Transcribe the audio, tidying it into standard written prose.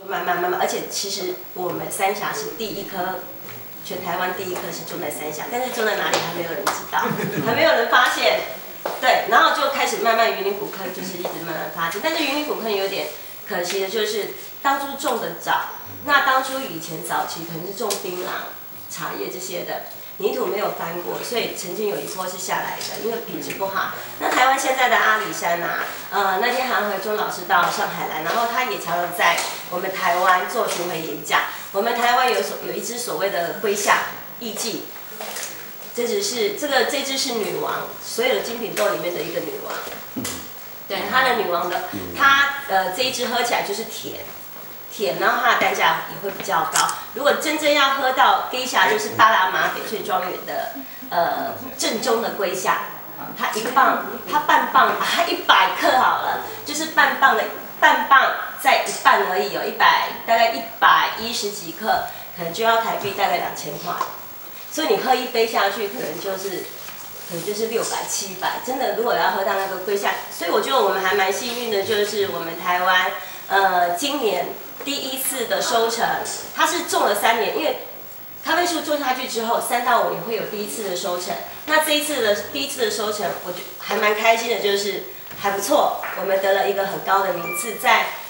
就慢慢，而且其实我们三峡是第一颗，全台湾第一颗是种在三峡，但是种在哪里还没有人知道，还没有人发现。对，然后就开始慢慢云林古坑就是一直慢慢发展，但是云林古坑有点可惜的就是当初种的早，那当初以前早期可能是种槟榔、茶叶这些的。泥土没有翻过，所以曾经有一波是下来的，因为品质不好。那台湾现在的阿里山啊，那天韩回忠老师到上海来，然后他也常常在我们台湾做巡回演讲。我们台湾有一只所谓的龟象艺妓，这只是女王，所有的精品豆里面的一个女王。对，它的女王的，它这一只喝起来就是甜，然后它的单价也会比较高。如果真正要喝到龟虾，就是巴拿马翡翠庄园的正宗的龟虾，它半磅，它100克好了，就是半磅再一半而已，有大概110几克，可能就要台币大概2000块。所以你喝一杯下去，可能就是600、700，真的如果要喝到那个龟虾，所以我觉得我们还蛮幸运的，就是我们台湾今年第一次的收成，它是种了3年，因为咖啡树种下去之后，3到5年会有第一次的收成。那这一次的第一次的收成，我就还蛮开心的，就是还不错，我们得了一个很高的名次，在